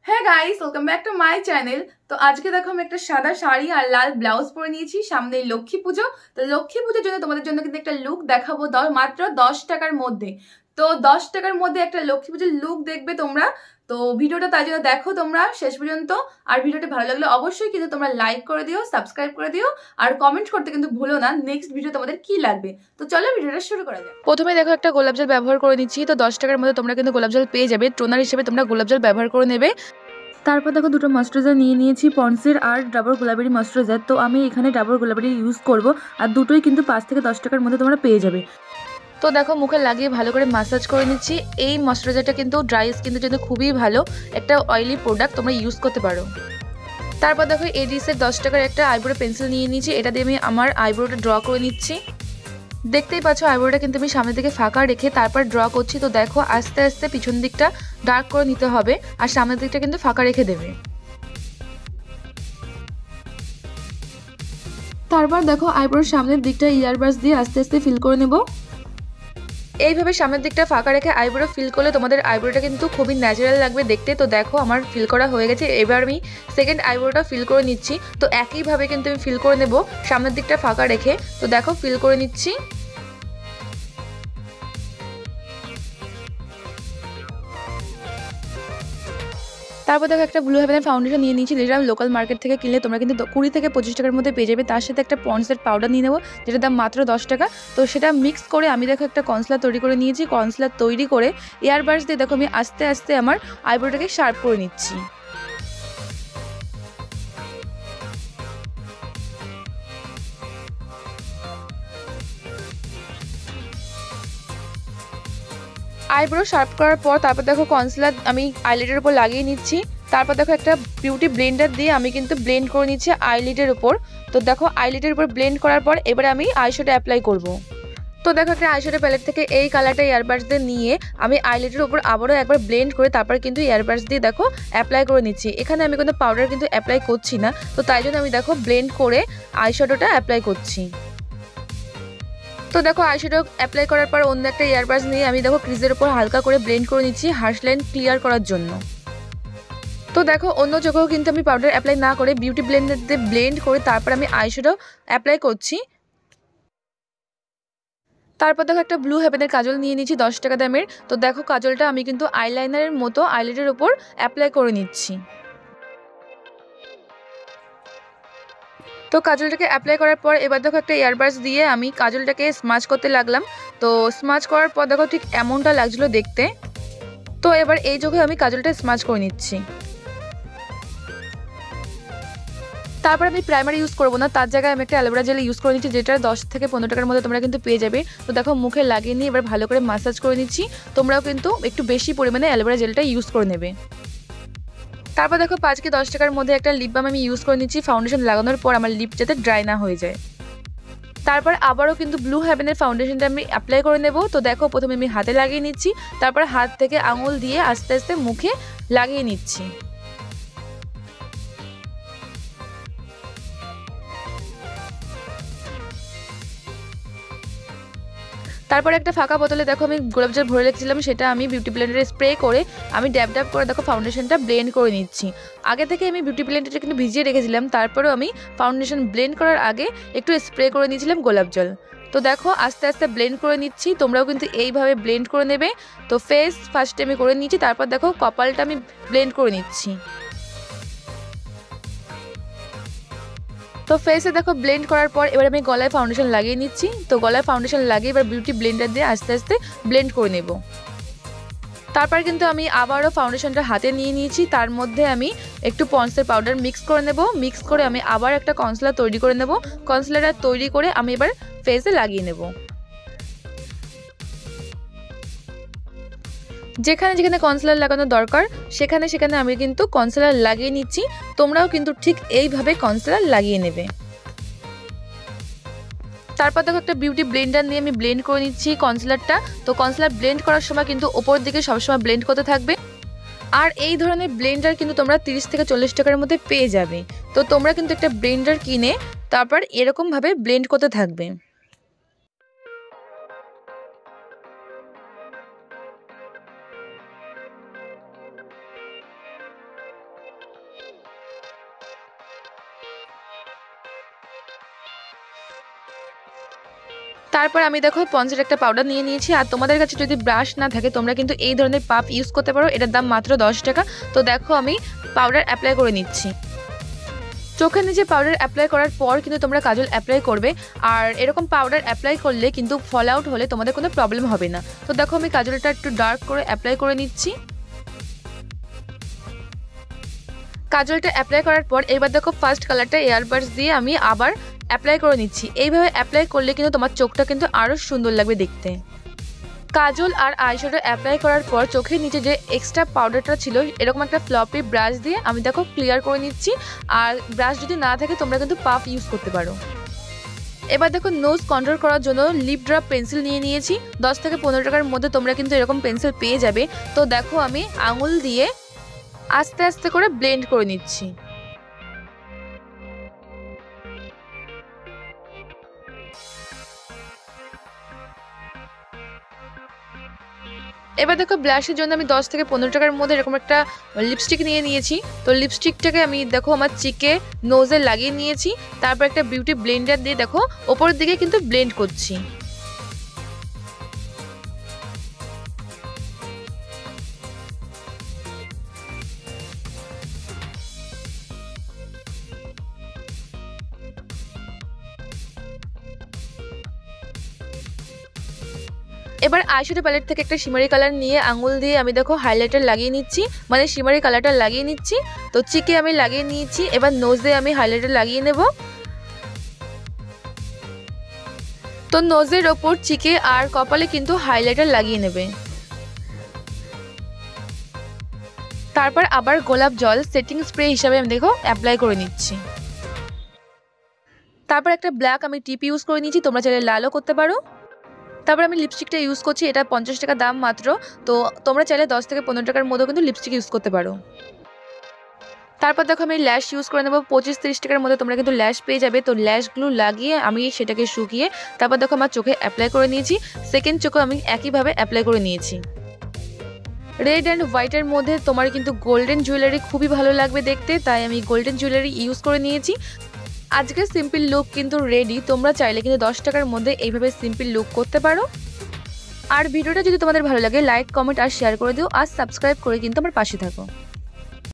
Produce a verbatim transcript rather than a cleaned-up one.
হ্যাঁ guys, welcome back to my channel. তো আজকে দেখো আমি একটা সাদা শাড়ি আর লাল ব্লাউজ পরে নিয়েছি। সামনে লক্ষ্মী পুজো, তো লক্ষ্মী পুজোর জন্য তোমাদের জন্য কিন্তু একটা লুক দেখাবো মাত্র দশ টাকার মধ্যে। তো দশ টাকার মধ্যে একটা লক্ষ্মী পুজোর লুক দেখবে তোমরা। তো ভিডিওটা তাই জন্য দেখো তোমরা শেষ পর্যন্ত। আর ভিডিওটা ভালো লাগলে অবশ্যই কিন্তু তোমরা লাইক করে দিও, সাবস্ক্রাইব করে দিও, আর কমেন্ট করতে কিন্তু ভুলো না নেক্সট ভিডিও তোমাদের কি লাগবে। তো চলো ভিডিওটা শুরু করা যাক। প্রথমে দেখো একটা গোলাপ জল ব্যবহার করে নিচ্ছি। তো দশ টাকার মধ্যে তোমরা কিন্তু গোলাপ জল পেয়ে যাবে। টোনার হিসেবে তোমরা গোলাপ জল ব্যবহার করে নেবে। তারপর দেখো দুটো ময়েশ্চারাইজার নিয়ে নিয়েছি, পন্ডসের আর ডাবর গোলাপেরি ময়েশ্চারাইজার। তো আমি এখানে ডাবর গোলাপেরি ইউজ করব, আর দুটোই কিন্তু পাঁচ থেকে দশ টাকার মধ্যে তোমরা পেয়ে যাবে। তো দেখো মুখে লাগিয়ে ভালো করে ম্যাসাজ করে নিচ্ছি। এই ময়েশ্চারাইজারটা কিন্তু ড্রাই স্কিনের জন্য খুবই ভালো একটা অয়েলি প্রোডাক্ট, তোমরা ইউজ করতে পারো। তারপর দেখো এডিসের দশ টাকার একটা আইব্রো পেন্সিল নিয়ে নিয়েছি, এটা দিয়ে আমি আমার আইব্রোটা ড্র করে নিচ্ছি। দেখতেই পাচ্ছ আইব্রোটা কিন্তু আমি সামনের দিকে ফাঁকা রেখে তারপর ড্র করছি। তো দেখো আস্তে আস্তে পিছন দিকটা ডার্ক করে নিতে হবে, আর সামনের দিকটা কিন্তু ফাঁকা রেখে দেবে। তারপর দেখো আইব্রোর সামনের দিকটা ইয়ার ব্রাশ দিয়ে আস্তে আস্তে ফিল করে নেব। এইভাবে সামনের দিকটা ফাঁকা রেখে আইব্রো ফিল করলে তোমাদের আইব্রোটা কিন্তু খুবই ন্যাচারাল লাগবে দেখতে। তো দেখো আমার ফিল করা হয়ে গেছে, এবার আমি সেকেন্ড আইব্রোটা ফিল করে নিচ্ছি। তো একইভাবে কিন্তু আমি ফিল করে নেব সামনের দিকটা ফাঁকা রেখে। তো দেখো ফিল করে নিচ্ছি। তারপর দেখো একটা ব্লু হেভেনের ফাউন্ডেশন নিয়ে নিয়েছি, যেটা আমি লোকাল মার্কেট থেকে কিনলে তোমরা কিন্তু কুড়ি থেকে পঁচিশ টাকার মধ্যে পেয়ে যাবে। তার সাথে একটা পন্ডসের পাউডার নিয়ে নেবো, যেটার দাম মাত্র দশ টাকা। তো সেটা মিক্স করে আমি দেখো একটা কনসিলার তৈরি করে নিয়েছি। কনসিলার তৈরি করে এয়ার ব্রাশ দিয়ে দেখো আমি আস্তে আস্তে আমার আইব্রোটাকে শার্প করে নিচ্ছি। আইব্রো শার্প করার পর তারপর দেখো কনসিলার আমি আইলিডের উপর লাগিয়ে নিচ্ছি। তারপর দেখো একটা বিউটি ব্লেন্ডার দিয়ে আমি কিন্তু ব্লেন্ড করে নিচ্ছি আইলিডের উপর। তো দেখো আইলিডের উপর ব্লেন্ড করার পর এবারে আমি আইশ্যাডো অ্যাপ্লাই করব। তো দেখো একটা আইশ্যাডো প্যালেট থেকে এই কালারটা এয়ারব্রাশ দিয়ে নিয়ে আমি আইলিডের উপর আবারও একবার ব্লেন্ড করে তারপর কিন্তু এয়ারব্রাশ দিয়ে দেখো অ্যাপ্লাই করে নিচ্ছি। এখানে আমি কোনো পাউডার কিন্তু অ্যাপ্লাই করছি না, তো তাই জন্য আমি দেখো ব্লেন্ড করে আইশ্যাডোটা অ্যাপ্লাই করছি। তো দেখো আইশ্যাডো অ্যাপ্লাই করার পর অন্য একটা এয়ারব্রাশ নিয়ে আমি দেখো ক্রিজের উপর হালকা করে ব্লেন্ড করে নিচ্ছি হার্শ লাইন ক্লিয়ার করার জন্য। তো দেখো অন্য চোখেও কিন্তু আমি পাউডার অ্যাপ্লাই না করে বিউটি ব্লেন্ডার দিয়ে ব্লেন্ড করে তারপর আমি আইশ্যাডো অ্যাপ্লাই করছি। তারপর দেখো একটা ব্লু হেভেনের কাজল নিয়ে নিচ্ছি দশ টাকা দামের। তো দেখো কাজলটা আমি কিন্তু আইলাইনারের মতো আইলিডের উপর অ্যাপ্লাই করে নিচ্ছি। তো কাজলটাকে অ্যাপ্লাই করার পর এবার দেখো একটা এয়ারব্রাশ দিয়ে আমি কাজলটাকে স্মাচ করতে লাগলাম। তো স্মাচ করার পর দেখো ঠিক এমনটা লাগছিল দেখতে। তো এবার এই চোখে আমি কাজলটা স্মাচ করে নিচ্ছি। তারপর আমি প্রাইমার ইউজ করবো না, তার জায়গায় আমি একটা অ্যালোভেরা জেল ইউজ করে নিচ্ছি, যেটা দশ থেকে পনেরো টাকার মধ্যে তোমরা কিন্তু পেয়ে যাবে। তো দেখো মুখে লাগিয়ে নিয়ে এবার ভালো করে ম্যাসাজ করে নিচ্ছি। তোমরাও কিন্তু একটু বেশি পরিমাণে অ্যালোভেরা জেলটা ইউজ করে নেবে। তারপর দেখো পাঁচ কি দশ টাকার মধ্যে একটা লিপ বাম আমি ইউজ করে নিচ্ছি ফাউন্ডেশন লাগানোর পর আমার লিপ যাতে ড্রাই না হয়ে যায়। তারপর আবারও কিন্তু ব্লু হেভেনের ফাউন্ডেশনটা আমি অ্যাপ্লাই করে নেব। তো দেখো প্রথমে আমি হাতে লাগিয়ে নিচ্ছি, তারপর হাত থেকে আঙুল দিয়ে আস্তে আস্তে মুখে লাগিয়ে নিচ্ছি। তারপর একটা ফাঁকা বোতলে দেখো আমি গোলাপ জল ভরে রেখেছিলাম, সেটা আমি বিউটি ব্লেন্ডারে স্প্রে করে আমি ড্যাব ড্যাব করে দেখো ফাউন্ডেশনটা ব্লেন্ড করে নিচ্ছি। আগে থেকে আমি বিউটি ব্লেন্ডারটা কিন্তু ভিজিয়ে রেখেছিলাম, তারপরেও আমি ফাউন্ডেশন ব্লেন্ড করার আগে একটু স্প্রে করে নিয়েছিলাম গোলাপ জল। তো দেখো আস্তে আস্তে ব্লেন্ড করে নিচ্ছি, তোমরাও কিন্তু এইভাবে ব্লেন্ড করে নেবে। তো ফেস ফার্স্টে আমি করে নিচ্ছি, তারপর দেখো কপালটা আমি ব্লেন্ড করে নিচ্ছি। তো ফেসে দেখো ব্লেন্ড করার পর এবার আমি গলায় ফাউন্ডেশন লাগিয়ে নিচ্ছি। তো গলায় ফাউন্ডেশন লাগিয়ে এবার বিউটি ব্লেন্ডার দিয়ে আস্তে আস্তে ব্লেন্ড করে নেব। তারপর কিন্তু আমি আবারও ফাউন্ডেশনটা হাতে নিয়ে নিয়েছি, তার মধ্যে আমি একটু পন্ডসের পাউডার মিক্স করে নেব। মিক্স করে আমি আবার একটা কনসিলার তৈরি করে নেব। কনসিলারটা তৈরি করে আমি এবার ফেসে লাগিয়ে নেব। যেখানে যেখানে কনসিলার লাগানো দরকার সেখানে সেখানে আমি কিন্তু কনসিলার লাগিয়ে নিচ্ছি। তোমরাও কিন্তু ঠিক এইভাবে কনসিলার লাগিয়ে নেবে। তারপর দেখো একটা বিউটি ব্লেন্ডার নিয়ে আমি ব্লেন্ড করে নিচ্ছি কনসিলারটা। তো কনসিলার ব্লেন্ড করার সময় কিন্তু ওপর দিকে সবসময় ব্লেন্ড করতে থাকবে। আর এই ধরনের ব্লেন্ডার কিন্তু তোমরা তিরিশ থেকে চল্লিশ টাকার মধ্যে পেয়ে যাবে। তো তোমরা কিন্তু একটা ব্লেন্ডার কিনে তারপর এরকমভাবে ব্লেন্ড করতে থাকবে। তারপর আমি দেখো পন্সের একটা পাউডার নিয়ে নিয়েছি। আর তোমাদের কাছে যদি ব্রাশ না থাকে তোমরা কিন্তু এই ধরনের পাফ ইউজ করতে পারো, এটার দাম মাত্র দশ টাকা। তো দেখো আমি পাউডার অ্যাপ্লাই করে নিচ্ছি। চোখের নিচে পাউডার অ্যাপ্লাই করার পর কিন্তু তোমরা কাজল অ্যাপ্লাই করবে। আর এরকম পাউডার অ্যাপ্লাই করলে কিন্তু ফল আউট হলে তোমাদের কোনো প্রবলেম হবে না। তো দেখো আমি কাজলটা একটু ডার্ক করে অ্যাপ্লাই করে নিচ্ছি। কাজলটা অ্যাপ্লাই করার পর এবার দেখো ফার্স্ট কালারটা এয়ারবাডস দিয়ে আমি আবার অ্যাপ্লাই করে নিচ্ছি। এইভাবে অ্যাপ্লাই করলে কিন্তু তোমার চোখটা কিন্তু আরও সুন্দর লাগবে দেখতে। কাজল আর আইশ্যাডো অ্যাপ্লাই করার পর চোখের নিচে যে এক্সট্রা পাউডারটা ছিল এরকম একটা ফ্লপি ব্রাশ দিয়ে আমি দেখো ক্লিয়ার করে নিচ্ছি। আর ব্রাশ যদি না থাকে তোমরা কিন্তু পাফ ইউজ করতে পারো। এবার দেখো নোজ কন্ট্রোল করার জন্য লিপ ড্রপ পেন্সিল নিয়ে নিয়েছি। দশ থেকে পনেরো টাকার মধ্যে তোমরা কিন্তু এরকম পেন্সিল পেয়ে যাবে। তো দেখো আমি আঙুল দিয়ে আস্তে আস্তে করে ব্লেন্ড করে নিচ্ছি। এবার দেখো ব্লাশের জন্য আমি দশ থেকে পনেরো টাকার মধ্যে এরকম একটা লিপস্টিক নিয়ে নিয়েছি। তো লিপস্টিকটাকে আমি দেখো আমার চিকে নোজে লাগিয়ে নিয়েছি। তারপর একটা বিউটি ব্লেন্ডার দিয়ে দেখো ওপরের দিকে কিন্তু ব্লেন্ড করছি। এবার আইশ্যাডো প্যালেট থেকে একটা শিমারি কালার নিয়ে আঙুল দিয়ে আমি দেখো হাইলাইটার লাগিয়ে নিচ্ছি, মানে শিমারি কালারটা লাগিয়ে নিচ্ছি। তো চিকে আমি লাগিয়ে নিয়েছি। এবার নোজে আমি হাইলাইটার লাগিয়ে নেব। তো নোজের ওপর চিকে আর কপালে কিন্তু হাইলাইটার লাগিয়ে নেবে। তারপর আবার গোলাপ জল সেটিং স্প্রে হিসাবে আমি দেখো অ্যাপ্লাই করে নিচ্ছি। তারপর একটা ব্ল্যাক আমি টিপ ইউজ করে নিয়েছি, তোমরা চাইলে লালও করতে পারো। তারপর আমি লিপস্টিকটা ইউজ করছি, এটা পঞ্চাশ টাকা দাম মাত্র। তো তোমরা চাইলে দশ থেকে পনেরো টাকার মধ্যেও কিন্তু লিপস্টিক ইউজ করতে পারো। তারপর দেখো আমি ল্যাশ ইউজ করে নেবো। পঁচিশ তিরিশ টাকার মধ্যে তোমরা কিন্তু ল্যাশ পেয়ে যাবে। তো ল্যাশগুলো লাগিয়ে আমি সেটাকে শুকিয়ে তারপর দেখো আমার চোখে অ্যাপ্লাই করে নিয়েছি। সেকেন্ড চোখে আমি একইভাবে অ্যাপ্লাই করে নিয়েছি। রেড অ্যান্ড হোয়াইটের মধ্যে তোমার কিন্তু গোল্ডেন জুয়েলারি খুবই ভালো লাগবে দেখতে, তাই আমি গোল্ডেন জুয়েলারি ইউজ করে নিয়েছি। আজকের সিম্পল লুক কিন্তু রেডি। তোমরা চাইলে কিন্তু দশ টাকার মধ্যে এইভাবে সিম্পল লুক করতে পারো। আর ভিডিওটা যদি তোমাদের ভালো লাগে লাইক কমেন্ট আর শেয়ার করে দিও। আর সাবস্ক্রাইব করে কিন্তু আমার পাশে থাকো।